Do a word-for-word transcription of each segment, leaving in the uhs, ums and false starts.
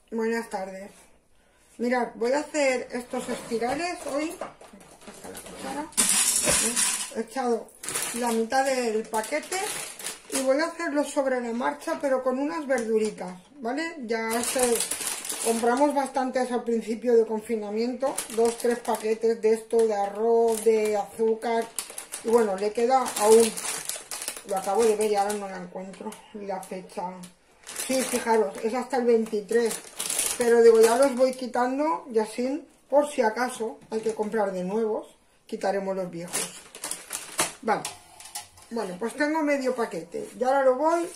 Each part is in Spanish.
Buenas tardes. Mirad, voy a hacer estos espirales hoy. Hasta la cuchara. He echado la mitad del paquete y voy a hacerlos sobre la marcha, pero con unas verduritas, ¿vale? Ya se... compramos bastantes al principio de confinamiento, dos, tres paquetes de esto, de arroz, de azúcar, y bueno, le queda aún, lo acabo de ver y ahora no la encuentro, la fecha. Sí, fijaros, es hasta el veintitrés, pero digo, ya los voy quitando y así, por si acaso hay que comprar de nuevos, quitaremos los viejos. Vale, bueno, pues tengo medio paquete y ahora lo voy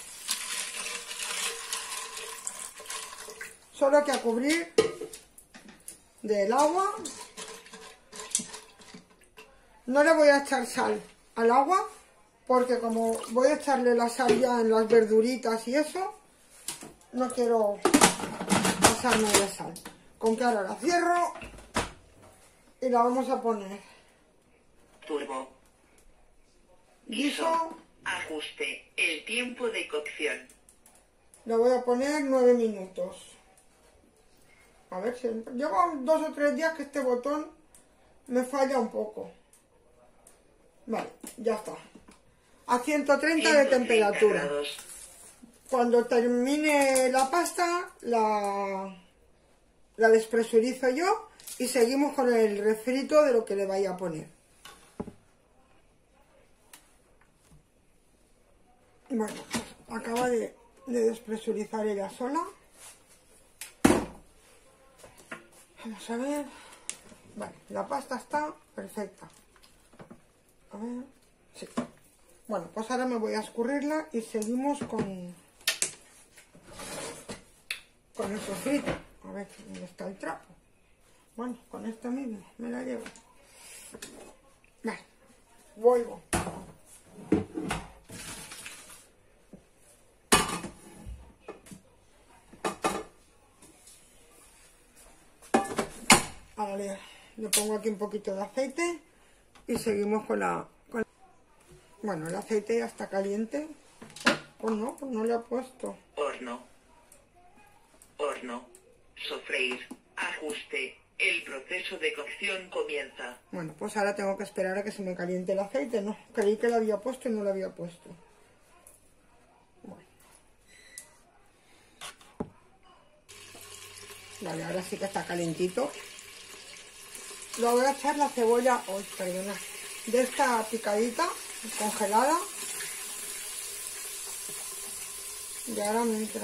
solo que a cubrir del agua. No le voy a echar sal al agua porque como voy a echarle la sal ya en las verduritas y eso, no quiero pasarme de sal. Con que ahora la cierro y la vamos a poner. Turbo. Guiso. Ajuste. El tiempo de cocción. La voy a poner nueve minutos. A ver si... llevo dos o tres días que este botón me falla un poco. Vale, ya está. A ciento treinta de temperatura. Grados. Cuando termine la pasta, la, la despresurizo yo y seguimos con el refrito de lo que le vaya a poner. Bueno, pues acaba de, de despresurizar ella sola. Vamos a ver. Vale, la pasta está perfecta. A ver. Sí. Bueno, pues ahora me voy a escurrirla y seguimos con, con el sofrito. A ver, ¿dónde está el trapo? Bueno, con esto mismo me la llevo. Vale, vuelvo. Ahora le, le pongo aquí un poquito de aceite y seguimos con la... Con... Bueno, el aceite ya está caliente. Pues no, pues no le he puesto. Horno. Horno. Sofreír. Ajuste. El proceso de cocción comienza. Bueno, pues ahora tengo que esperar a que se me caliente el aceite. No, creí que lo había puesto y no lo había puesto. Bueno. Vale, ahora sí que está calentito. Le voy a echar la cebolla, oh, perdona, de esta picadita, congelada. Y ahora mientras,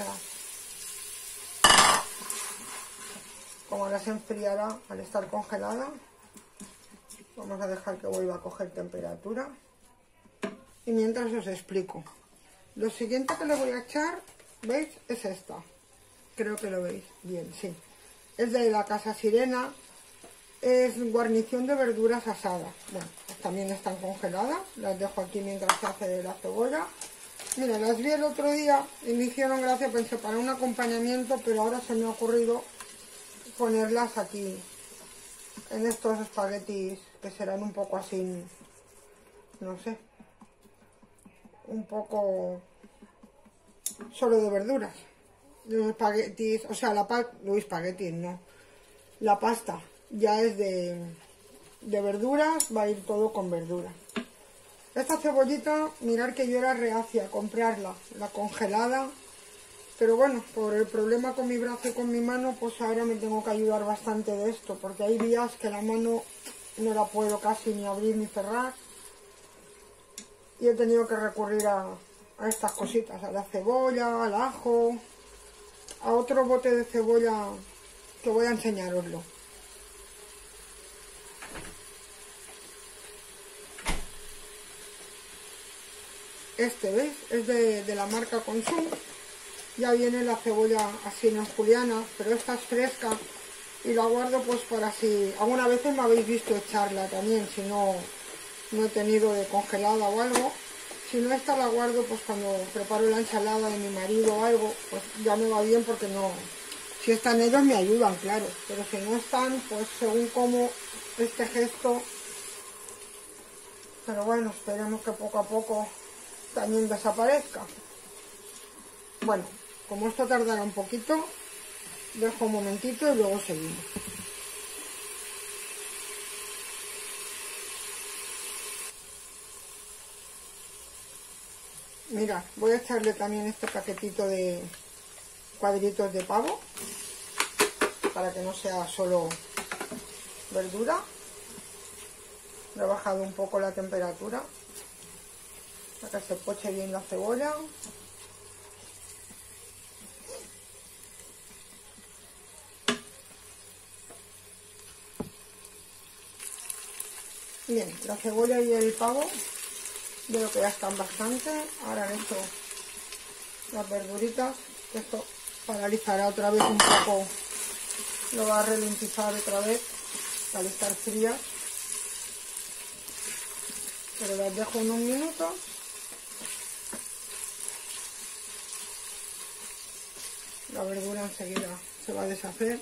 como ahora se enfriará al estar congelada, vamos a dejar que vuelva a coger temperatura. Y mientras os explico. Lo siguiente que le voy a echar, ¿veis? Es esta. Creo que lo veis bien, sí. Es de la Casa Sirena. Es guarnición de verduras asadas. Bueno, pues también están congeladas. Las dejo aquí mientras se hace la cebolla. Mira, las vi el otro día y me hicieron gracia, pensé para un acompañamiento, pero ahora se me ha ocurrido ponerlas aquí en estos espaguetis que serán un poco así, no sé, un poco solo de verduras. Los espaguetis, o sea, la pasta, los espaguetis, no, la pasta ya es de, de verduras, va a ir todo con verduras. Esta cebollita, mirar que yo era reacia a comprarla, la congelada, pero bueno, por el problema con mi brazo y con mi mano, pues ahora me tengo que ayudar bastante de esto, porque hay días que la mano no la puedo casi ni abrir ni cerrar, y he tenido que recurrir a, a estas cositas, a la cebolla, al ajo, a otro bote de cebolla que voy a enseñaroslo. Este, ¿veis? Es de, de la marca Consum. Ya viene la cebolla así en juliana, pero esta es fresca y la guardo pues para si... Algunas veces me habéis visto echarla también, si no, no he tenido de congelada o algo. Si no, esta la guardo pues cuando preparo la ensalada de mi marido o algo, pues ya me va bien porque no... Si están ellos me ayudan, claro, pero si no están, pues según como este gesto... Pero bueno, esperemos que poco a poco también desaparezca. Bueno, como esto tardará un poquito, Dejo un momentito y luego seguimos. Mira, voy a echarle también este paquetito de cuadritos de pavo para que no sea solo verdura. Le he bajado un poco la temperatura para que se poche bien la cebolla. Bien, la cebolla y el pavo veo que ya están bastante. Ahora he hecho las verduritas, que esto paralizará otra vez un poco, lo va a ralentizar otra vez al estar frías, pero las dejo unos minutos. La verdura enseguida se va a deshacer.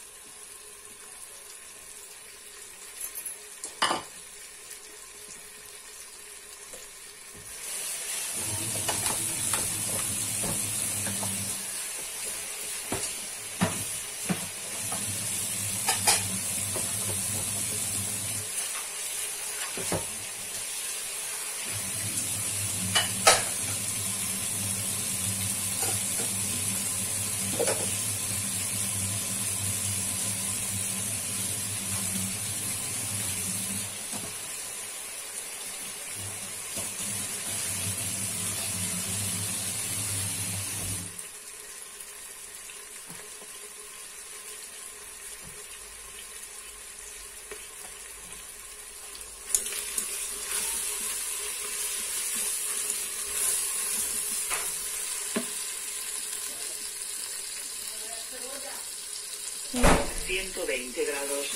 ciento veinte grados.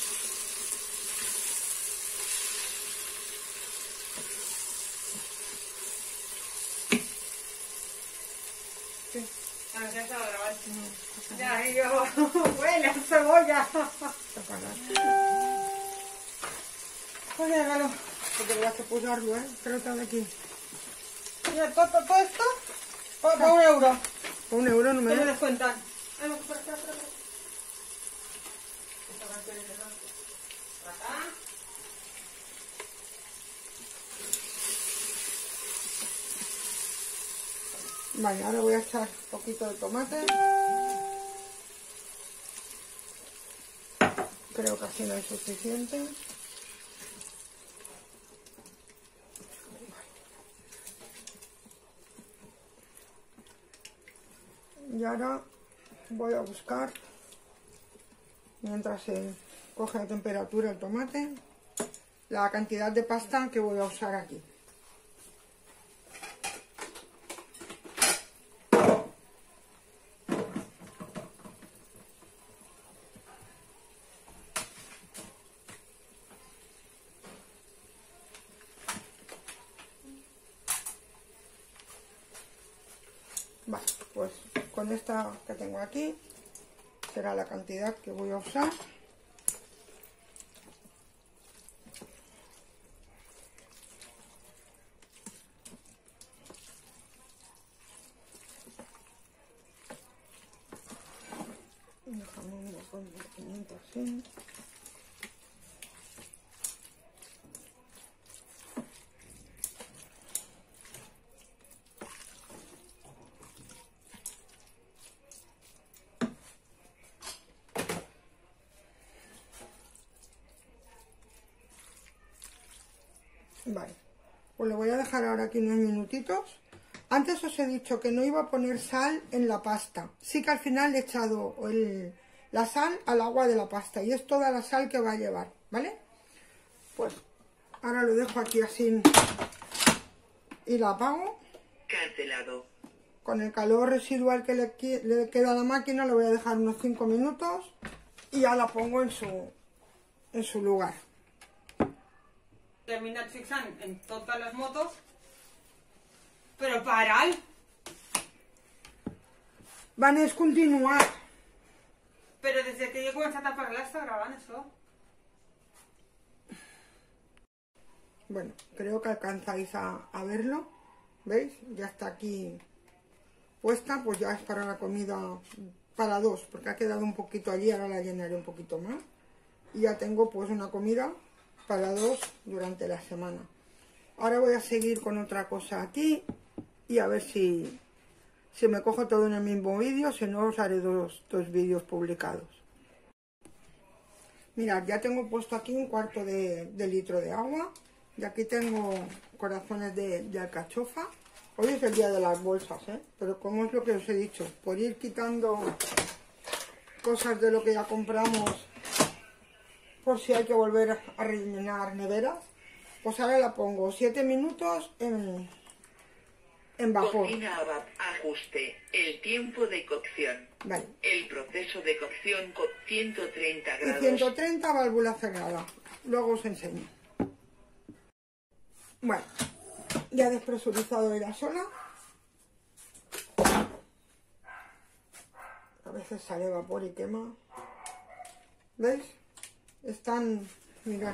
Sí. Ah, ya estaba grabando. No, ya, y yo, huele a cebolla. Oye, hágalo, porque voy a sepultarlo, ¿eh? Creo que de aquí. Mira, todo, todo esto, por, por un euro. Por un euro no me ¿Qué me da. descuentan? Ah, no, por acá, por acá. Por acá. Vale, ahora voy a echar un poquito de tomate. Creo que así no es suficiente. Y ahora voy a buscar, mientras se coge la temperatura el tomate, la cantidad de pasta que voy a usar aquí. Vale, pues con esta que tengo aquí será la cantidad que voy a usar. Déjame un poco de pimiento así. Vale, pues lo voy a dejar ahora aquí unos minutitos. Antes os he dicho que no iba a poner sal en la pasta. Sí que al final he echado el, la sal al agua de la pasta y es toda la sal que va a llevar, ¿vale? Pues ahora lo dejo aquí así y la apago. Cancelado. Con el calor residual que le, le queda a la máquina, lo voy a dejar unos cinco minutos y ya la pongo en su, en su lugar. Terminat fixant en totes les motos, però para'l. Van a continuar. Però des que jo he començat a parlar està gravant això. Bueno, creo que alcanzáis a, a verlo. ¿Veis? Ya está aquí puesta, pues ya es para la comida para dos, porque ha quedado un poquito allí, ahora la llenaré un poquito más. Y ya tengo pues una comida para dos durante la semana. Ahora voy a seguir con otra cosa aquí y a ver si, si me cojo todo en el mismo vídeo, si no os haré dos, dos vídeos publicados. Mirad, ya tengo puesto aquí un cuarto de, de litro de agua y aquí tengo corazones de, de alcachofa. Hoy es el día de las bolsas, ¿eh? Pero como es lo que os he dicho, por ir quitando cosas de lo que ya compramos, por si hay que volver a rellenar neveras, pues ahora la pongo siete minutos en, en vapor. Cocina a vapor. Ajuste. El tiempo de cocción. Vale. El proceso de cocción con ciento treinta Y grados. ciento treinta, válvula cerrada. Luego os enseño. Bueno, ya he despresurizado de la sola. A veces sale vapor y quema. ¿Veis? Están, mirad.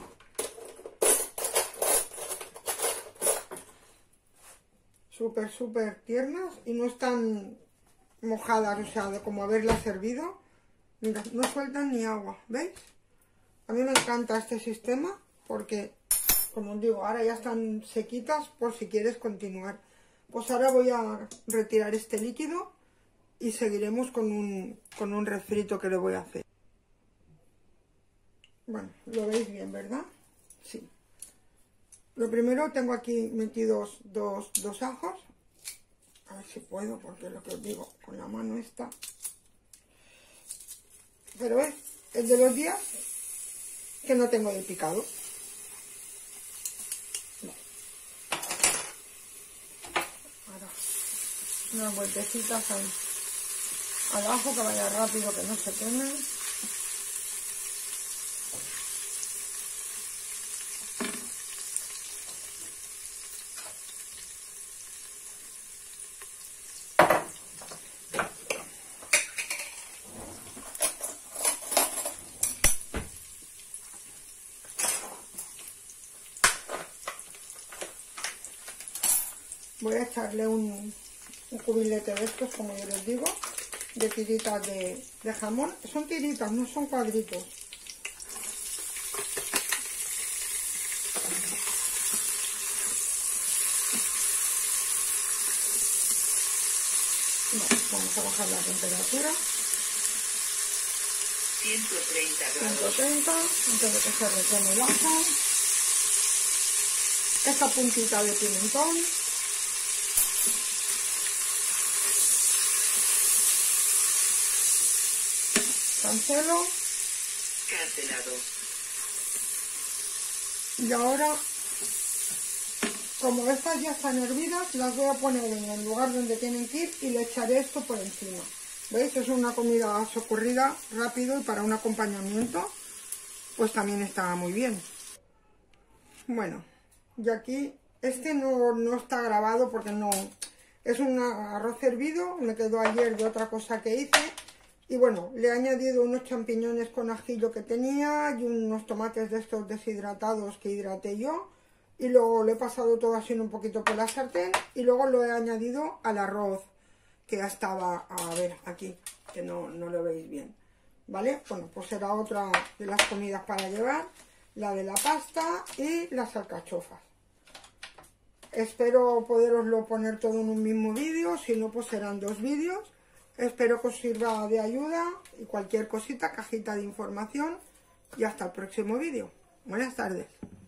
Súper, súper tiernas y no están mojadas, o sea, de como haberlas servido. Mirad, no sueltan ni agua, ¿veis? A mí me encanta este sistema porque, como os digo, ahora ya están sequitas por si quieres continuar. Pues ahora voy a retirar este líquido y seguiremos con un, con un refrito que le voy a hacer. Bueno, lo veis bien, ¿verdad? Sí. Lo primero, tengo aquí metidos dos, dos ajos. A ver si puedo, porque lo que os digo, con la mano esta. Pero es el de los días que no tengo de picado. Vale. Ahora, unas vueltecitas al, al ajo, que vaya rápido, que no se queme. Voy a echarle un, un cubilete de estos, como yo les digo, de tiritas de, de jamón. Son tiritas, no son cuadritos. Bueno, vamos a bajar la temperatura. ciento treinta ciento grados. treinta, antes de que se requeme el ajo. Esta puntita de pimentón. Cancelo. Cancelado. Y ahora, como estas ya están hervidas, las voy a poner en el lugar donde tienen que ir y le echaré esto por encima. ¿Veis? Es una comida socorrida, rápido, y para un acompañamiento pues también está muy bien. Bueno, y aquí este no, no está grabado porque no es un arroz hervido, me quedó ayer de otra cosa que hice. Y bueno, le he añadido unos champiñones con ajillo que tenía y unos tomates de estos deshidratados que hidraté yo. Y luego lo he pasado todo así un poquito por la sartén y luego lo he añadido al arroz que ya estaba, a ver, aquí, que no, no lo veis bien. ¿Vale? Bueno, pues será otra de las comidas para llevar, la de la pasta y las alcachofas. Espero poderoslo poner todo en un mismo vídeo, si no pues serán dos vídeos. Espero que os sirva de ayuda y cualquier cosita, cajita de información. Y hasta el próximo vídeo. Buenas tardes.